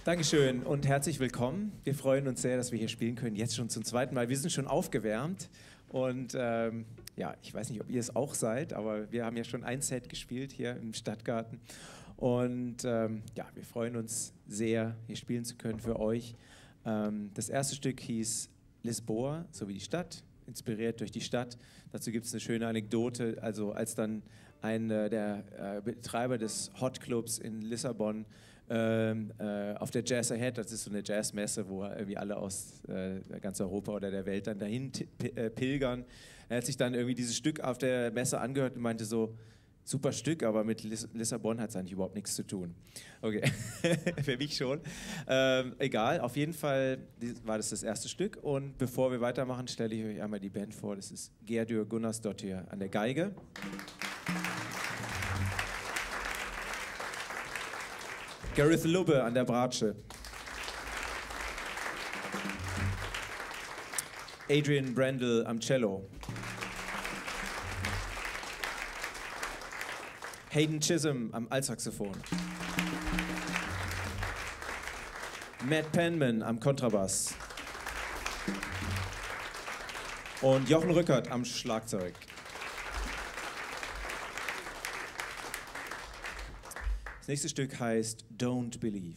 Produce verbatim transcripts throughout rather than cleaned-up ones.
Dankeschön und herzlich willkommen. Wir freuen uns sehr, dass wir hier spielen können, jetzt schon zum zweiten Mal. Wir sind schon aufgewärmt und ähm, ja, ich weiß nicht, ob ihr es auch seid, aber wir haben ja schon ein Set gespielt hier im Stadtgarten und ähm, ja, wir freuen uns sehr, hier spielen zu können für euch. Ähm, das erste Stück hieß Lisboa, so wie die Stadt, inspiriert durch die Stadt. Dazu gibt es eine schöne Anekdote, also als dann ein äh, der äh, Betreiber des Hot Clubs in Lissabon ähm, äh, auf der Jazz Ahead, das ist so eine Jazzmesse, wo irgendwie alle aus äh, ganz Europa oder der Welt dann dahin äh, pilgern. Er hat sich dann irgendwie dieses Stück auf der Messe angehört und meinte so, super Stück, aber mit Liss Lissabon hat es eigentlich überhaupt nichts zu tun. Okay, für mich schon. Ähm, egal, auf jeden Fall war das das erste Stück. Und bevor wir weitermachen, stelle ich euch einmal die Band vor. Das ist Gerdur Gunnarsdottir an der Geige. Gareth Lubbe an der Bratsche. Adrian Brendel am Cello. Hayden Chisholm am Altsaxophon. Matt Penman am Kontrabass. Und Jochen Rückert am Schlagzeug. Das nächste Stück heißt Don't Believe.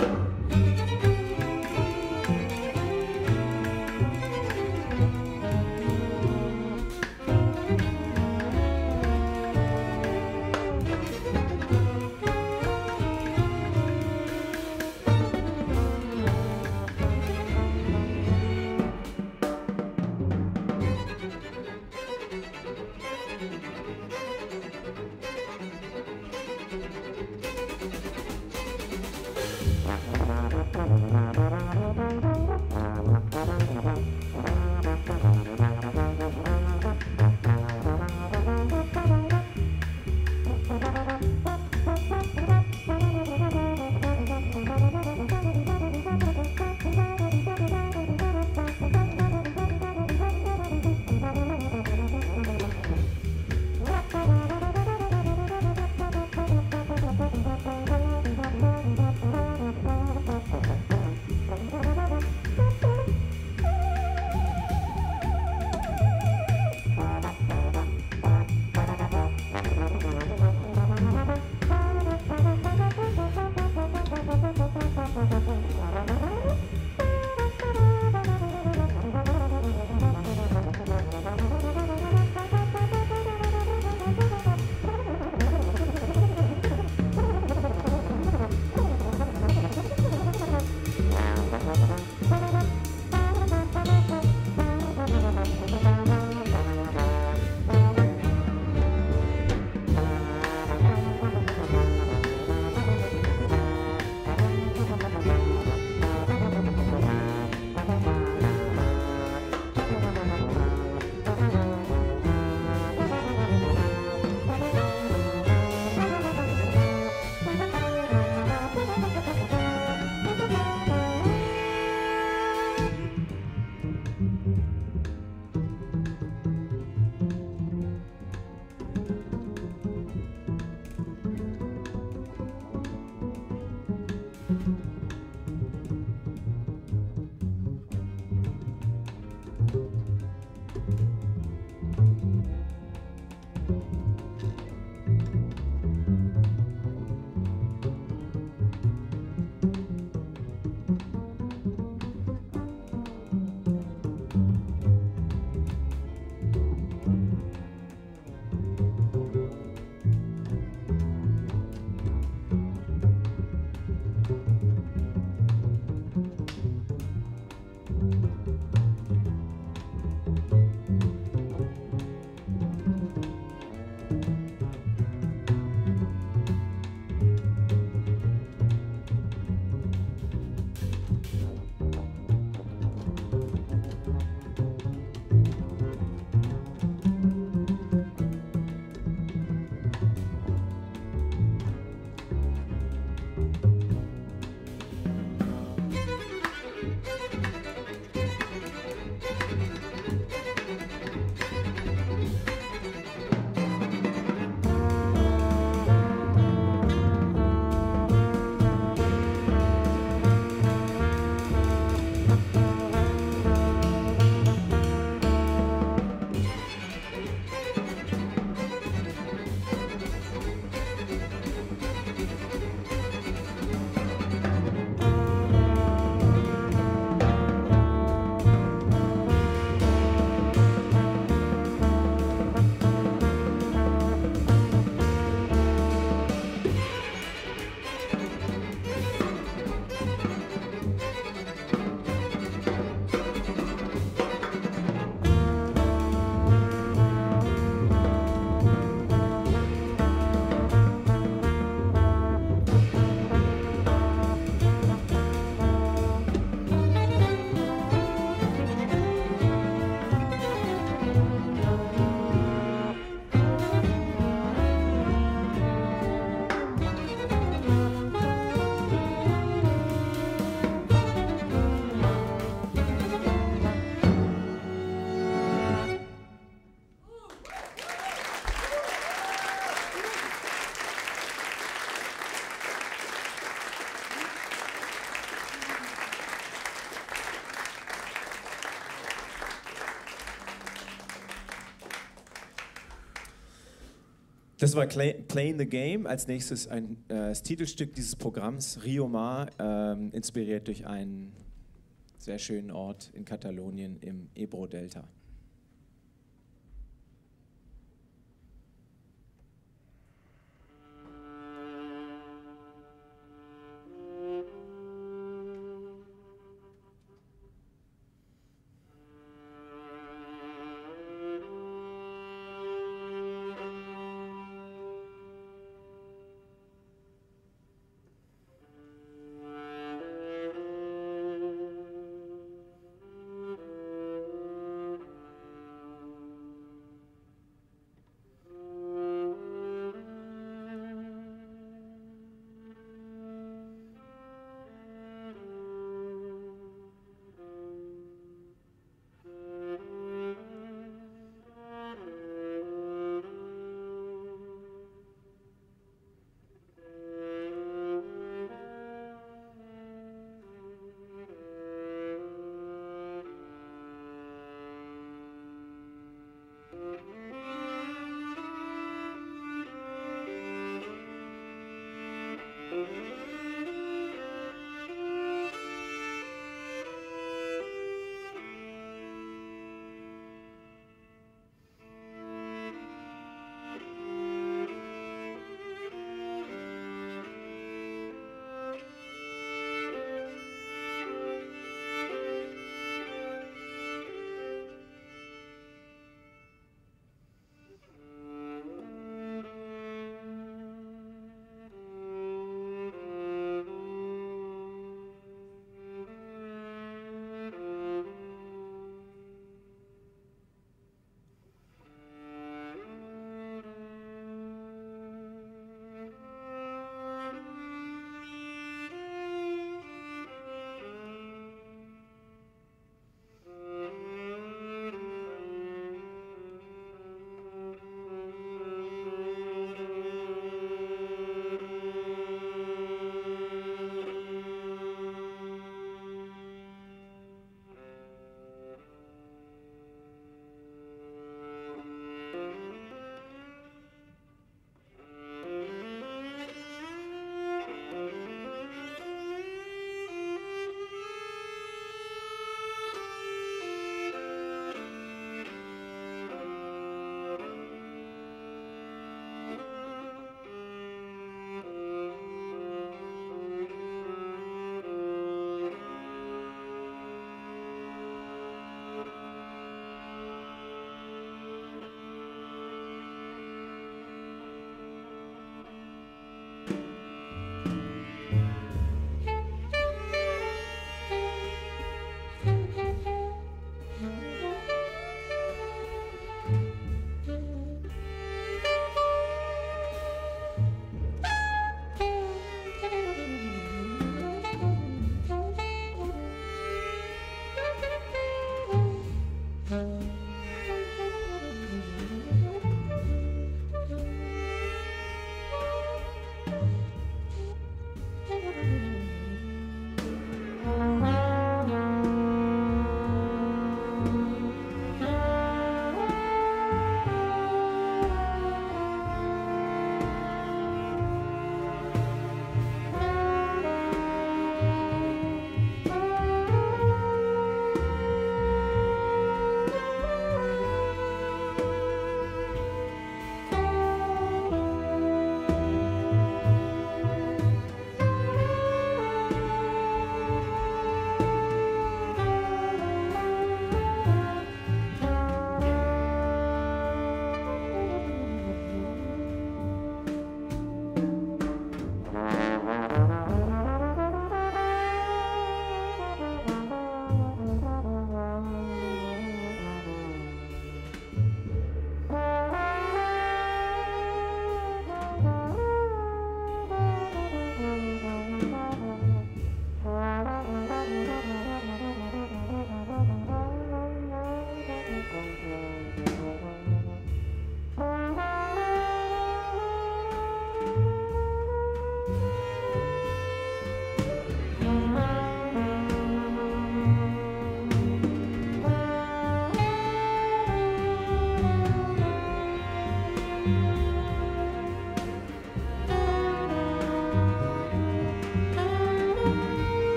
Bye. Das war Play, Playing the Game. Als nächstes ein, äh, das Titelstück dieses Programms, Rio Mar, ähm, inspiriert durch einen sehr schönen Ort in Katalonien im Ebro-Delta.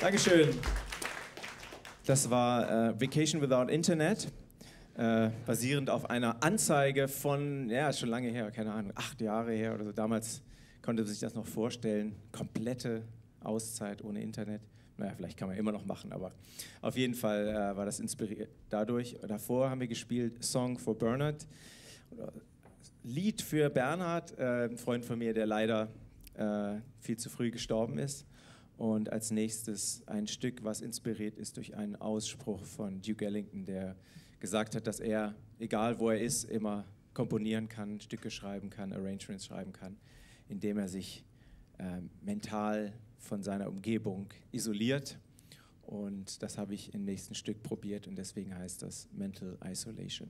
Dankeschön. Das war äh, Vacation Without Internet, äh, basierend auf einer Anzeige von, ja, ist schon lange her, keine Ahnung, acht Jahre her oder so. Damals konnte man sich das noch vorstellen, komplette Auszeit ohne Internet. Naja, vielleicht kann man immer noch machen, aber auf jeden Fall äh, war das inspiriert dadurch. Davor haben wir gespielt Song for Bernard, Lied für Bernhard, äh, ein Freund von mir, der leider äh, viel zu früh gestorben ist. Und als nächstes ein Stück, was inspiriert ist durch einen Ausspruch von Duke Ellington, der gesagt hat, dass er, egal wo er ist, immer komponieren kann, Stücke schreiben kann, Arrangements schreiben kann, indem er sich äh, mental von seiner Umgebung isoliert. Und das habe ich im nächsten Stück probiert und deswegen heißt das Mental Isolation.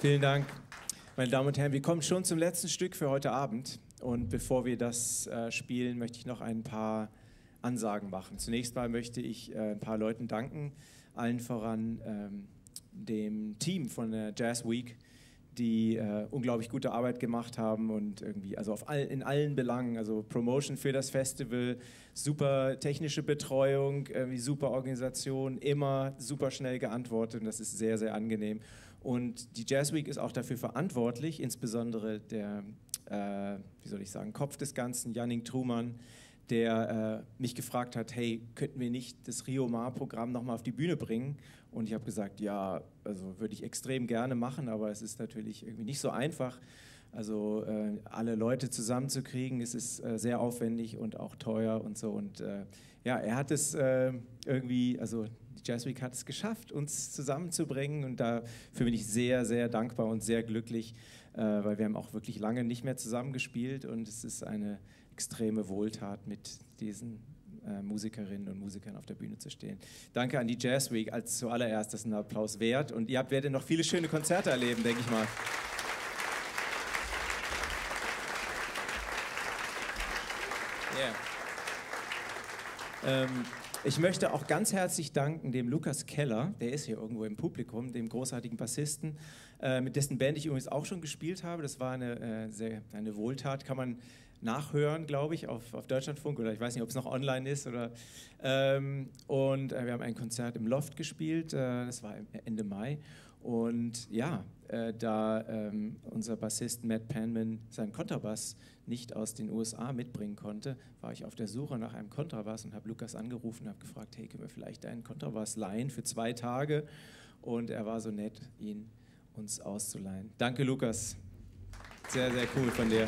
Vielen Dank, meine Damen und Herren. Wir kommen schon zum letzten Stück für heute Abend. Und bevor wir das äh, spielen, möchte ich noch ein paar Ansagen machen. Zunächst mal möchte ich äh, ein paar Leuten danken, allen voran ähm, dem Team von der Jazz Week, die äh, unglaublich gute Arbeit gemacht haben und irgendwie, also auf all, in allen Belangen, also Promotion für das Festival, super technische Betreuung, irgendwie super Organisation, immer super schnell geantwortet und das ist sehr, sehr angenehm. Und die Jazz Week ist auch dafür verantwortlich, insbesondere der, äh, wie soll ich sagen, Kopf des Ganzen, Jannik Truman, der äh, mich gefragt hat, hey, könnten wir nicht das Rio Mar-Programm nochmal auf die Bühne bringen? Und ich habe gesagt, ja, also würde ich extrem gerne machen, aber es ist natürlich irgendwie nicht so einfach, also äh, alle Leute zusammenzukriegen. Es ist äh, sehr aufwendig und auch teuer und so. Und äh, ja, er hat es äh, irgendwie, also die Jazz Week hat es geschafft, uns zusammenzubringen und dafür bin ich sehr, sehr dankbar und sehr glücklich, äh, weil wir haben auch wirklich lange nicht mehr zusammen gespielt und es ist eine extreme Wohltat, mit diesen äh, Musikerinnen und Musikern auf der Bühne zu stehen. Danke an die Jazz Week als zuallererst, das ist ein Applaus wert und ihr habt, werdet noch viele schöne Konzerte erleben, denke ich mal. Yeah. Ähm, ich möchte auch ganz herzlich danken dem Lukas Keller, der ist hier irgendwo im Publikum, dem großartigen Bassisten, äh, mit dessen Band ich übrigens auch schon gespielt habe. Das war eine, äh, sehr, eine Wohltat, kann man nachhören, glaube ich, auf, auf Deutschlandfunk oder ich weiß nicht, ob es noch online ist. Oder, ähm, und äh, wir haben ein Konzert im Loft gespielt, äh, das war Ende Mai. Und ja, äh, da ähm, unser Bassist Matt Penman seinen Kontrabass nicht aus den U S A mitbringen konnte, war ich auf der Suche nach einem Kontrabass und habe Lukas angerufen und habe gefragt, hey, können wir vielleicht einen Kontrabass leihen für zwei Tage? Und er war so nett, ihn uns auszuleihen. Danke, Lukas. Sehr, sehr cool von dir.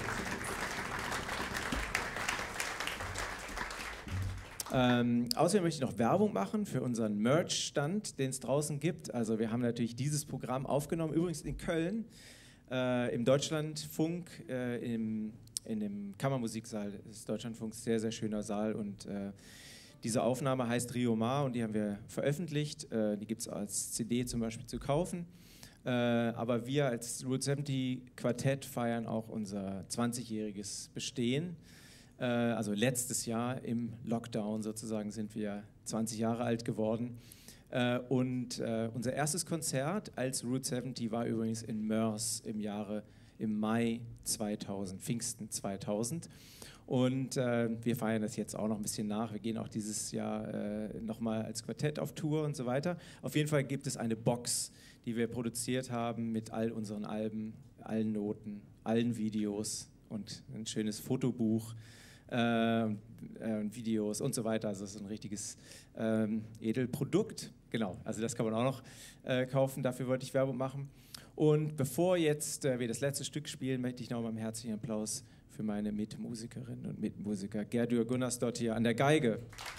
Ähm, außerdem möchte ich noch Werbung machen für unseren Merch-Stand, den es draußen gibt. Also wir haben natürlich dieses Programm aufgenommen, übrigens in Köln, äh, im Deutschlandfunk, äh, im, in dem Kammermusiksaal des Deutschlandfunks, sehr, sehr schöner Saal. Und äh, diese Aufnahme heißt Rio Mar und die haben wir veröffentlicht. Äh, die gibt es als C D zum Beispiel zu kaufen. Äh, aber wir als Route siebzig Quartett feiern auch unser zwanzigjähriges Bestehen. Also letztes Jahr im Lockdown sozusagen sind wir zwanzig Jahre alt geworden. Und unser erstes Konzert als Route siebzig war übrigens in Moers im Jahre, im Mai zweitausend, Pfingsten zweitausend. Und wir feiern das jetzt auch noch ein bisschen nach. Wir gehen auch dieses Jahr nochmal als Quartett auf Tour und so weiter. Auf jeden Fall gibt es eine Box, die wir produziert haben mit all unseren Alben, allen Noten, allen Videos und ein schönes Fotobuch. Äh, äh, Videos und so weiter, also es ist ein richtiges ähm, Edelprodukt, genau, also das kann man auch noch äh, kaufen, dafür wollte ich Werbung machen. Und bevor jetzt äh, wir das letzte Stück spielen, möchte ich noch mal einen herzlichen Applaus für meine Mitmusikerinnen und Mitmusiker, Gerdur Gunnarsdottir an der Geige.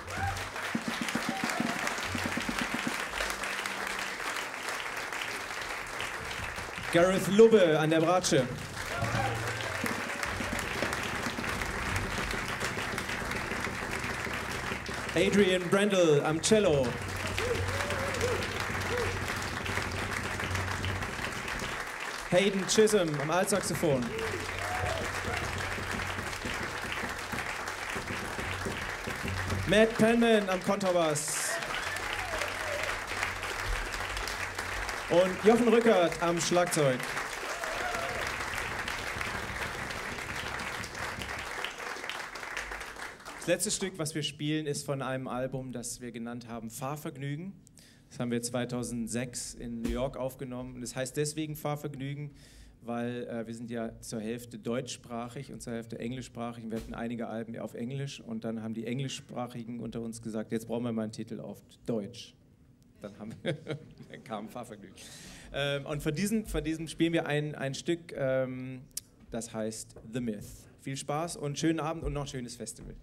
Gareth Lubbe an der Bratsche. Adrian Brendel am Cello. Hayden Chisholm am Altsaxophon. Matt Penman am Kontrabass. Und Jochen Rückert am Schlagzeug. Das letzte Stück, was wir spielen, ist von einem Album, das wir genannt haben Fahrvergnügen. Das haben wir zweitausendsechs in New York aufgenommen. Und das heißt deswegen Fahrvergnügen, weil äh, wir sind ja zur Hälfte deutschsprachig und zur Hälfte englischsprachig. Wir hatten einige Alben auf Englisch und dann haben die Englischsprachigen unter uns gesagt, jetzt brauchen wir mal einen Titel auf Deutsch. Dann, haben wir dann kam Fahrvergnügen. Ähm, und von diesem, von diesem spielen wir ein, ein Stück, ähm, das heißt The Myth. Viel Spaß und schönen Abend und noch ein schönes Festival.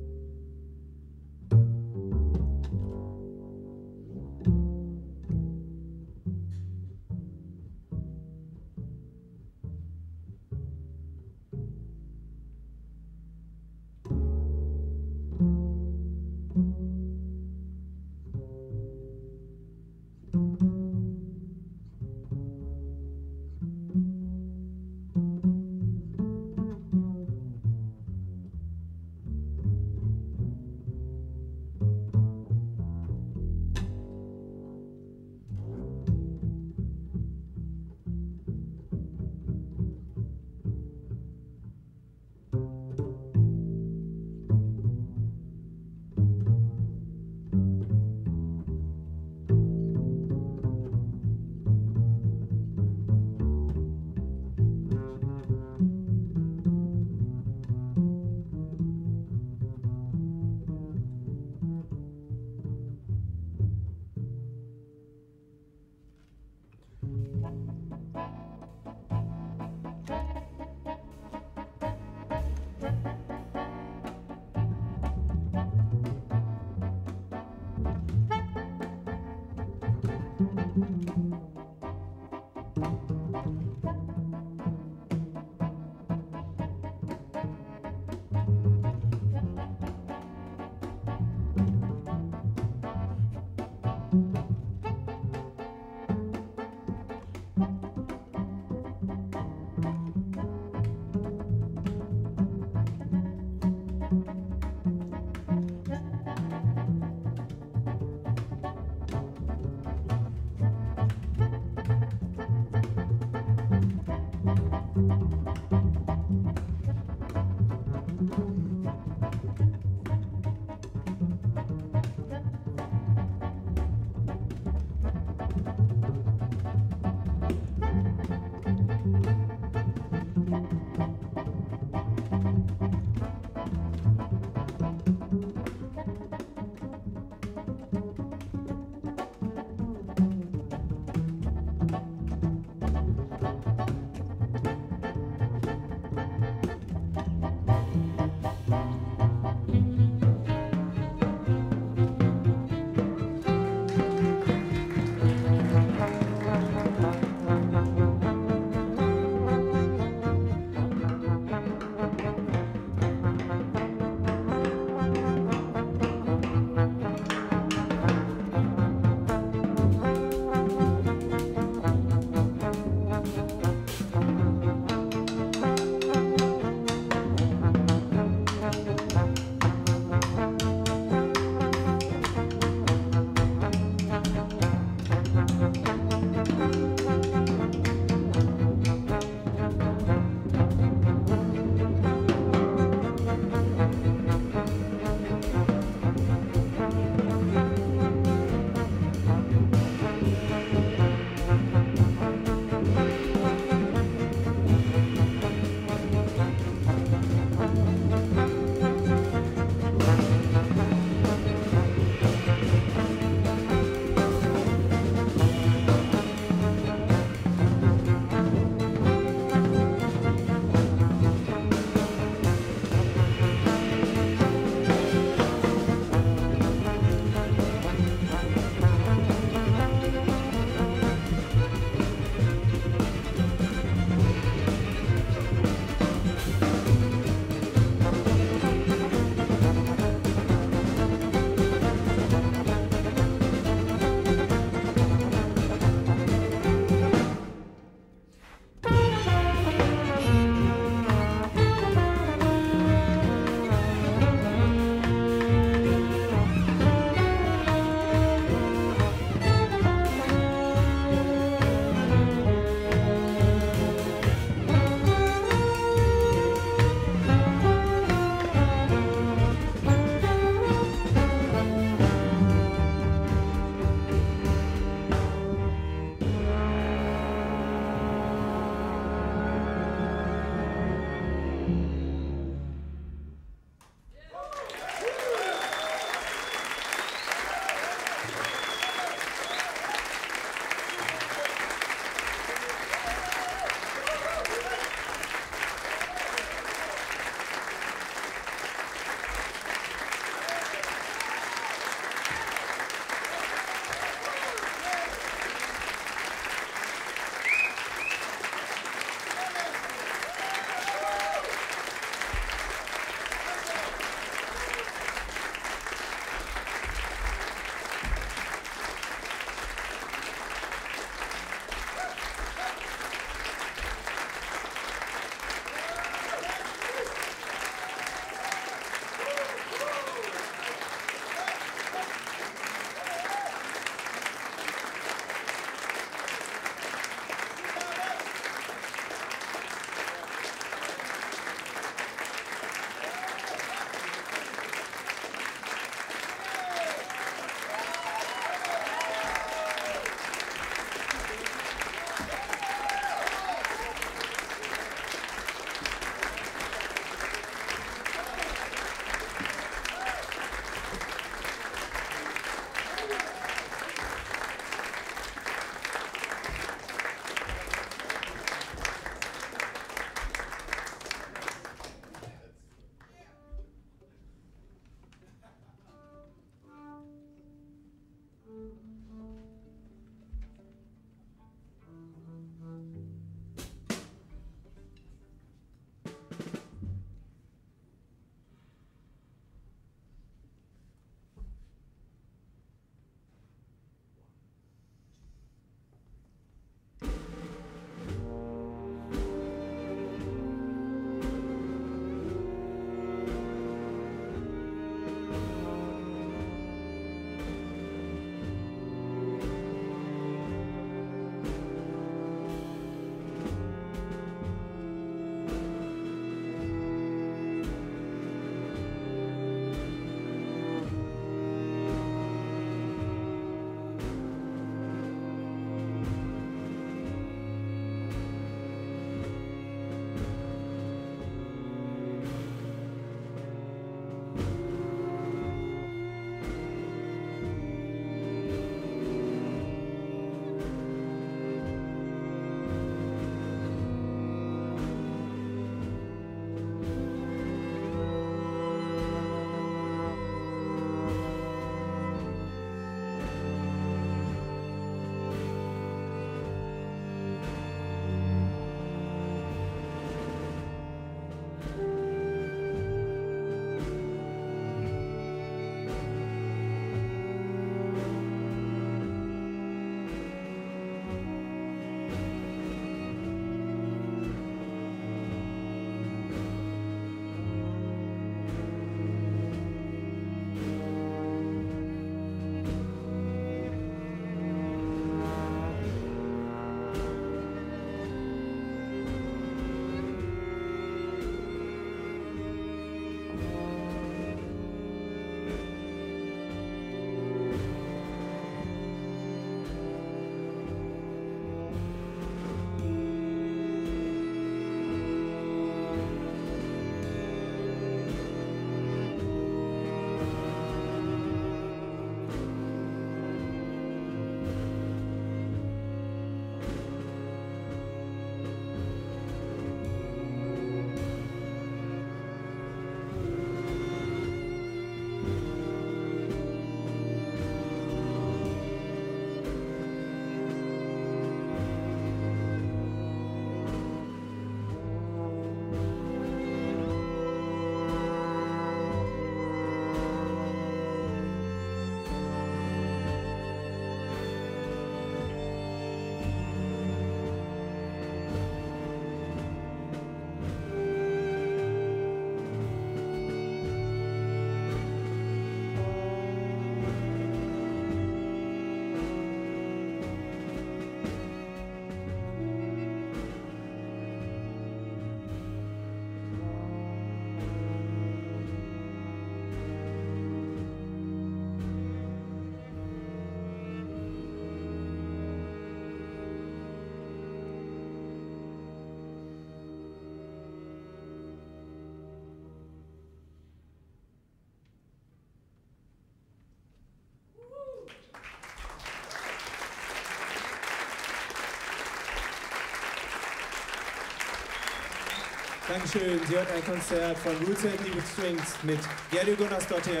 Dankeschön. Sie hört ein Konzert von Roots and Deep Strings mit Gerdy Gunnarsdottir,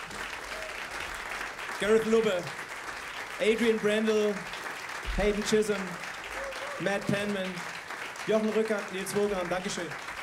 Gareth Lubbe, Adrian Brendel, Hayden Chisholm, Matt Penman, Jochen Rückert, Nils Wogan. Dankeschön.